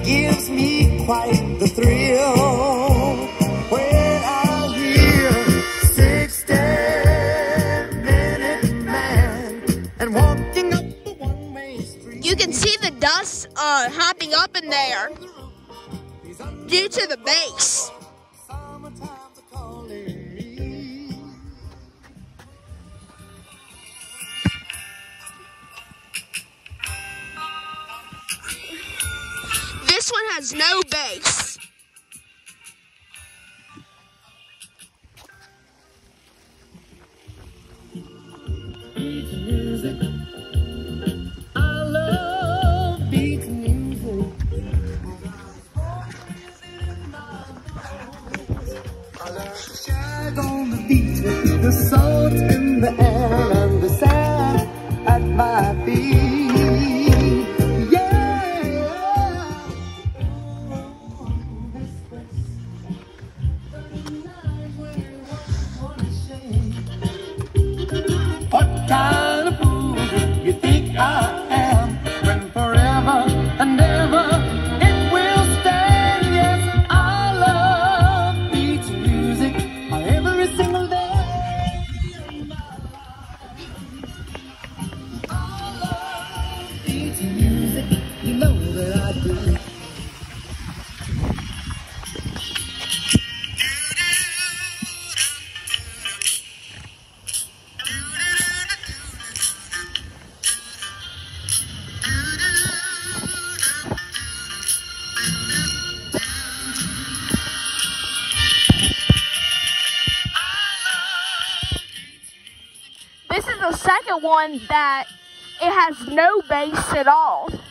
gives me quite the thrill when I hear 60-minute man and walking up the one-way street. You can see the dust hopping up in there due to the bass. This one has no bass. Beat music. I love beat music. I love the shag on the beat, the salt in the air, and the sand at my feet. What kind of fool do you think I am? When forever and ever it will stand. Yes, I love beat music every single day. I love beat music, you know that I do. This is the second one that it has no bass at all.